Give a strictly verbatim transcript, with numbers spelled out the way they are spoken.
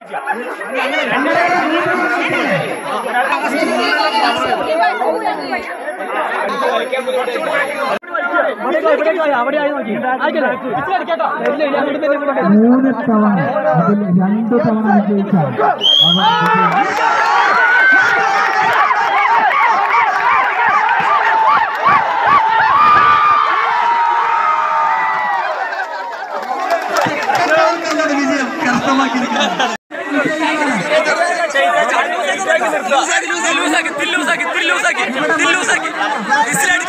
മൂന്ന് തവണ അതിൽ രണ്ട് തവണ വിജയിച്ചാൽ വിജയം കരസ്ഥമാക്കിയിരിക്കുന്നത്. ലൂസാക്കി ലൂസാക്കി ലൂസാക്കി ലൂസാക്കി